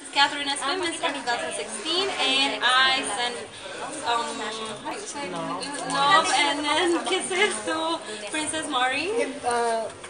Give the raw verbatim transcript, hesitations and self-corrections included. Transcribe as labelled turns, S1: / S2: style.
S1: Catherine Espen, Mister twenty sixteen, and I sent um, how do you say? Love and then kisses to Princess Mari.
S2: Uh,